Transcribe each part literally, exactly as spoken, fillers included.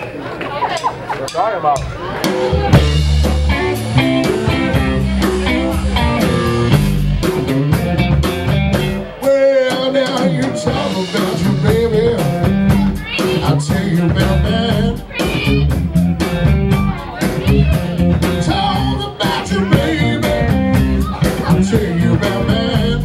We're talking about. Well, now you talk about you, baby. I'll tell you about that. Talk about you, baby. I'll tell you about that.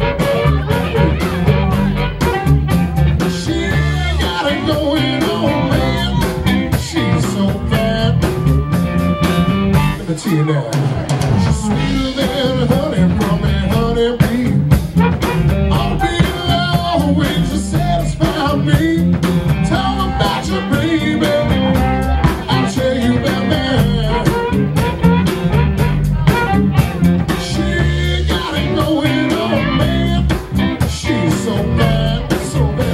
She got it going on, man. She's so bad. Let me tell you now. She's sweeter than honey from a honey bee. I'll be in love when you satisfy me. Talk about you, baby. I'll tell you about that. She got it going on, man. She's so bad, so bad.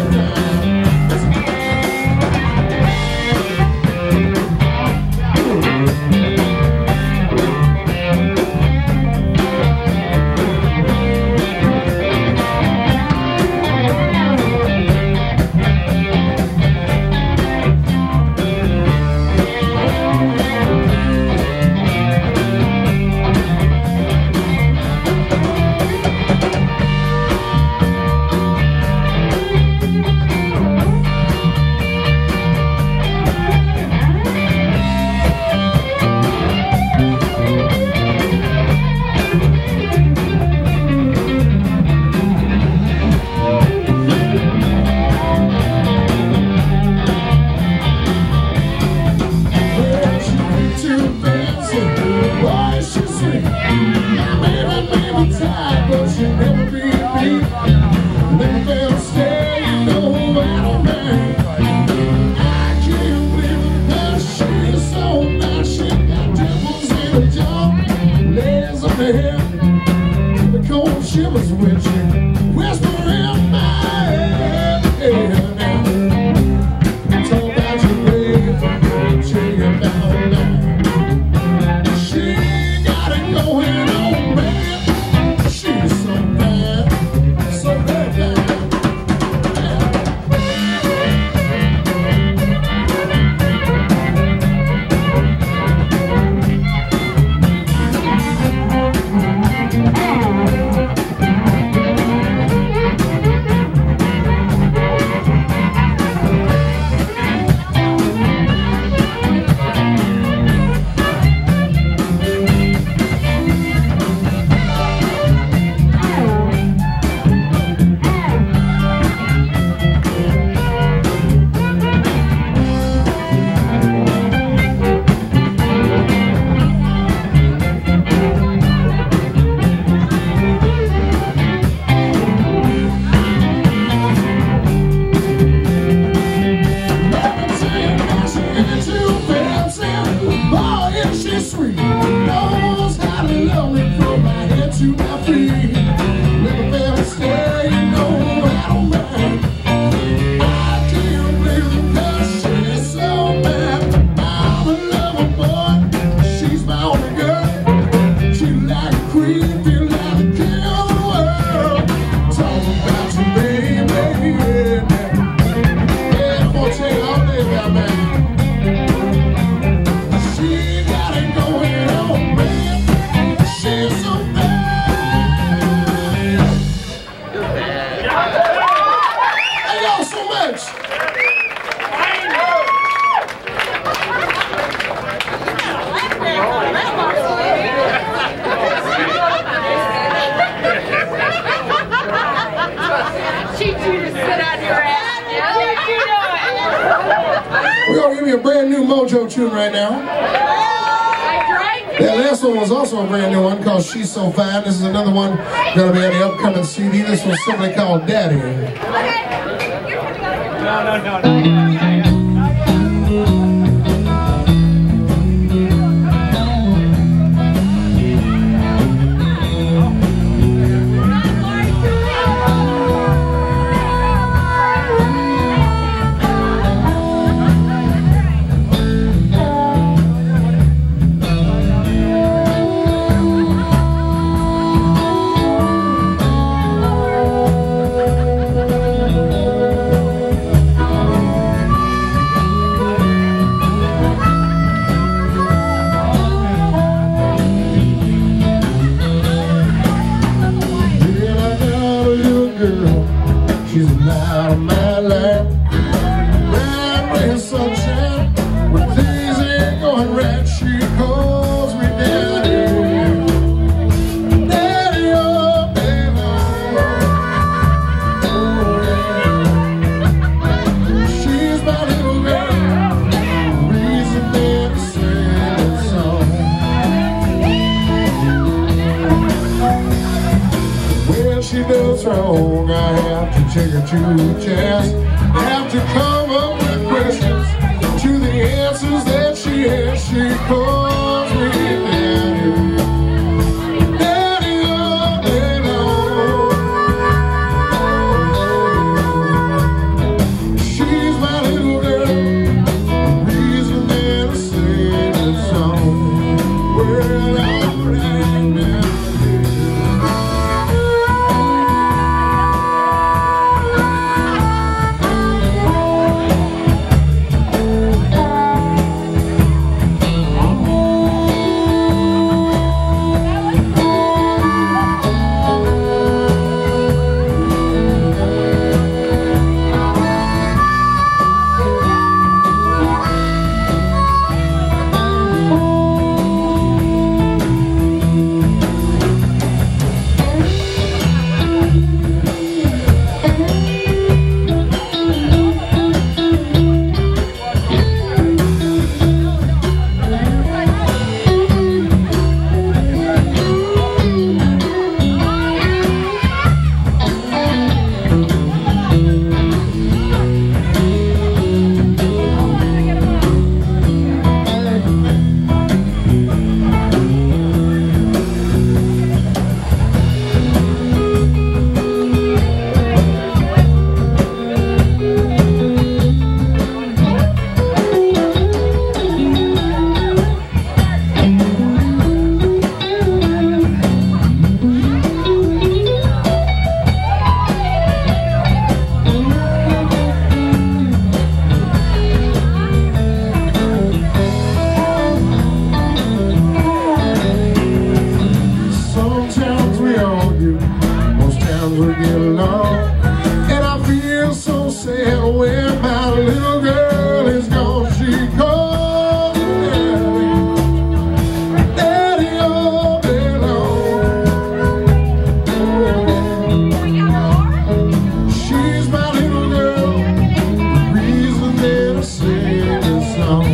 She was with you, whisper in my ear. Talk about your baby, tell you about that. She got it going on, man. She's so bad, so bad, bad. Sweet, knows how to love me from my head to my feet. Never felt a stay, no, I don't mind. I can't believe it 'cause she's so bad. I'm in love with boy, she's my only girl. She like a queen, feel like the king of the world. Talk about you, baby, yeah. Yeah, I'm gonna tell you all day about that. We're gonna give you a brand new Mojo tune right now. That last one was also a brand new one called She's So Fine. This is another one gonna be on the upcoming C D. This one's simply called Daddy. No, no, no, no. strong. I have to take her to the chest. I have to come up with questions to the answers that she has. She calls me daddy. Daddy, oh, daddy, oh. She's my little girl, the reason that I sing this song. Well, all right now. We get along, and I feel so sad when my little girl is gone. She calls me daddy, daddy, oh, daddy, oh. She's my little girl, the reason that I sing this song.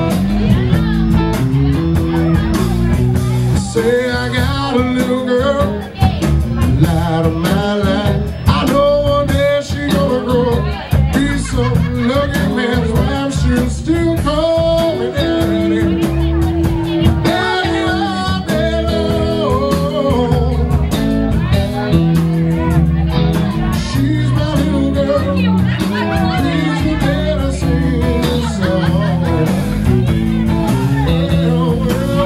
Say I got a little girl, light of my life. I know one day she's gonna grow up, be some lucky man's wife. She'll still call me daddy. Daddy, oh, daddy, oh. She's my little girl, please me that I sing this song. Oh, well,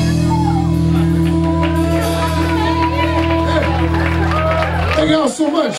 thank y'all so much.